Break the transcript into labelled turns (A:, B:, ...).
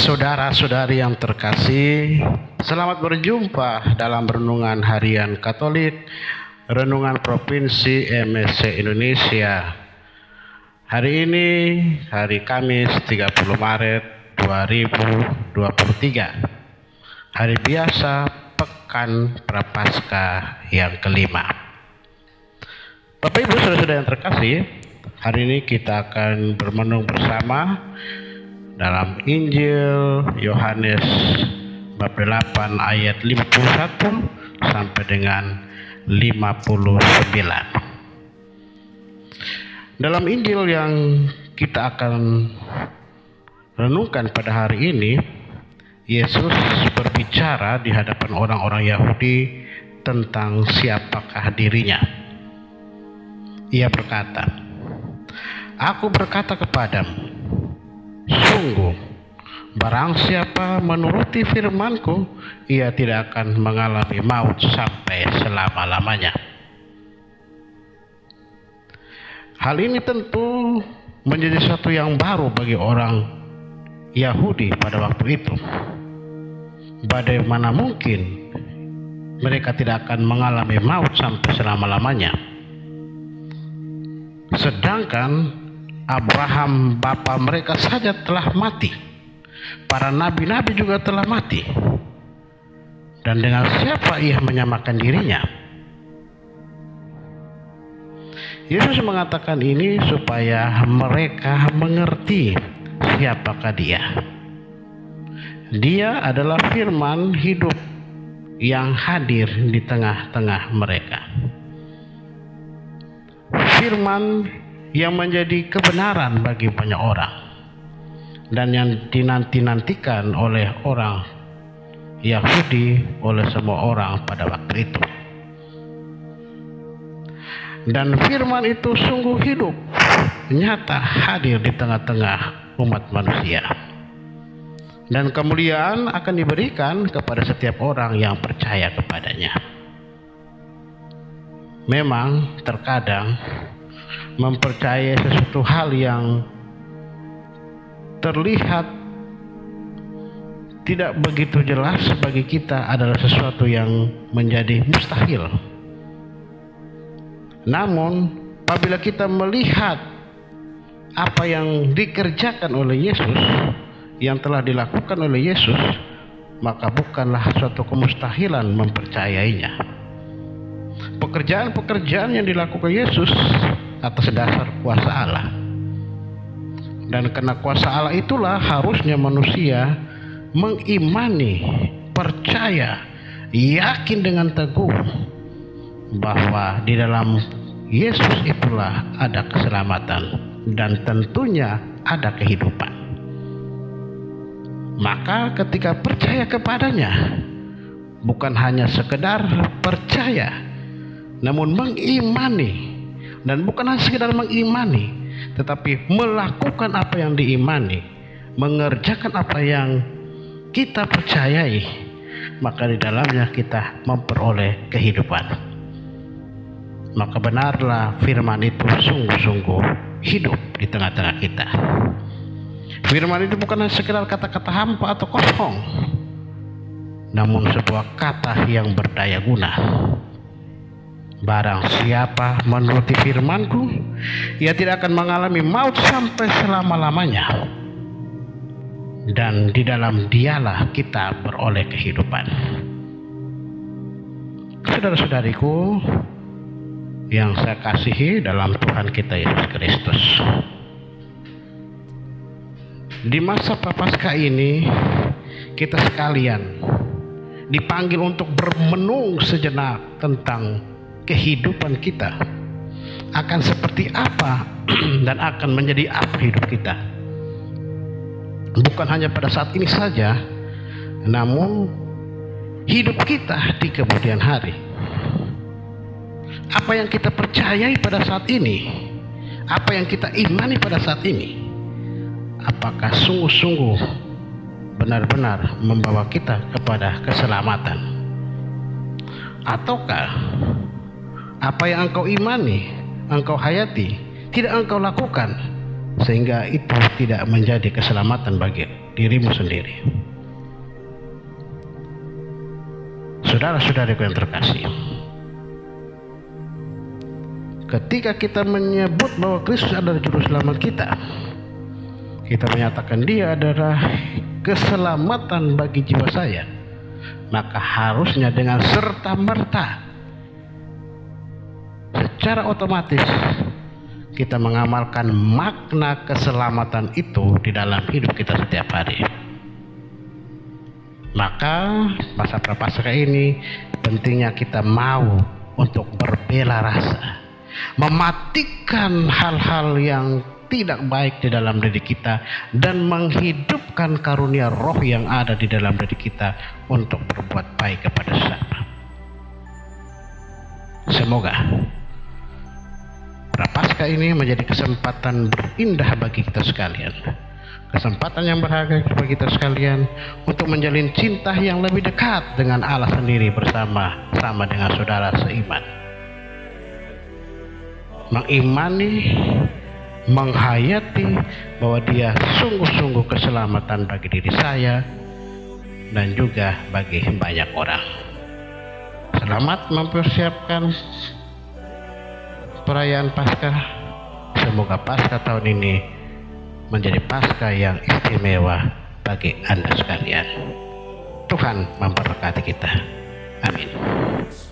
A: Saudara-saudari yang terkasih, selamat berjumpa dalam Renungan Harian Katolik, Renungan Provinsi MSC Indonesia. Hari ini, hari Kamis 30 Maret 2023, hari biasa Pekan Prapaskah yang kelima. Bapak Ibu saudara-saudara yang terkasih, hari ini kita akan bermenung bersama dalam Injil Yohanes bab 8 ayat 51 sampai dengan 59. Dalam Injil yang kita akan renungkan pada hari ini, Yesus berbicara di hadapan orang-orang Yahudi tentang siapakah dirinya. Ia berkata, "Aku berkata kepadamu, sungguh, barang siapa menuruti firman-Ku, ia tidak akan mengalami maut sampai selama-lamanya." Hal ini tentu menjadi sesuatu yang baru bagi orang Yahudi pada waktu itu. Bagaimana mungkin mereka tidak akan mengalami maut sampai selama-lamanya? Sedangkan Abraham bapa mereka saja telah mati, para nabi-nabi juga telah mati, dan dengan siapa ia menyamakan dirinya? Yesus mengatakan ini supaya mereka mengerti siapakah dia. Dia adalah firman hidup yang hadir di tengah-tengah mereka. Firman yang menjadi kebenaran bagi banyak orang dan yang dinanti-nantikan oleh orang Yahudi, oleh semua orang pada waktu itu. Dan firman itu sungguh hidup, nyata hadir di tengah-tengah umat manusia, dan kemuliaan akan diberikan kepada setiap orang yang percaya kepadanya. Memang terkadang mempercayai sesuatu hal yang terlihat tidak begitu jelas bagi kita adalah sesuatu yang menjadi mustahil. Namun apabila kita melihat apa yang dikerjakan oleh Yesus, yang telah dilakukan oleh Yesus, maka bukanlah suatu kemustahilan mempercayainya. Pekerjaan-pekerjaan yang dilakukan Yesus atas dasar kuasa Allah, dan karena kuasa Allah itulah harusnya manusia mengimani, percaya, yakin dengan teguh bahwa di dalam Yesus itulah ada keselamatan dan tentunya ada kehidupan. Maka ketika percaya kepadanya, bukan hanya sekedar percaya, namun mengimani. Dan bukan hanya sekedar mengimani, tetapi melakukan apa yang diimani, mengerjakan apa yang kita percayai, maka di dalamnya kita memperoleh kehidupan. Maka benarlah firman itu sungguh-sungguh hidup di tengah-tengah kita. Firman itu bukan hanya sekedar kata-kata hampa atau kosong, namun sebuah kata yang berdaya guna. Barang siapa menuruti firman-Ku, ia tidak akan mengalami maut sampai selama-lamanya, dan di dalam dialah kita beroleh kehidupan. Saudara-saudariku yang saya kasihi dalam Tuhan kita Yesus Kristus, di masa Prapaskah ini kita sekalian dipanggil untuk bermenung sejenak tentang kehidupan kita akan seperti apa dan akan menjadi apa hidup kita. Bukan hanya pada saat ini saja, namun hidup kita di kemudian hari. Apa yang kita percayai pada saat ini, apa yang kita imani pada saat ini, apakah sungguh-sungguh benar-benar membawa kita kepada keselamatan? Ataukah apa yang engkau imani, engkau hayati, tidak engkau lakukan, sehingga itu tidak menjadi keselamatan bagi dirimu sendiri. Saudara-saudariku yang terkasih, ketika kita menyebut bahwa Kristus adalah juru selamat kita, kita menyatakan dia adalah keselamatan bagi jiwa saya, maka harusnya dengan serta-merta, secara otomatis kita mengamalkan makna keselamatan itu di dalam hidup kita setiap hari. Maka masa prapaskah ini pentingnya kita mau untuk berbela rasa, mematikan hal-hal yang tidak baik di dalam diri kita dan menghidupkan karunia roh yang ada di dalam diri kita untuk berbuat baik kepada sesama. Semoga prapaskah ini menjadi kesempatan berindah bagi kita sekalian, kesempatan yang berharga bagi kita sekalian untuk menjalin cinta yang lebih dekat dengan Allah sendiri bersama dengan saudara seiman. Mengimani, menghayati bahwa dia sungguh-sungguh keselamatan bagi diri saya dan juga bagi banyak orang. Selamat mempersiapkan perayaan Paskah. Semoga Paskah tahun ini menjadi Paskah yang istimewa bagi Anda sekalian. Tuhan memberkati kita. Amin.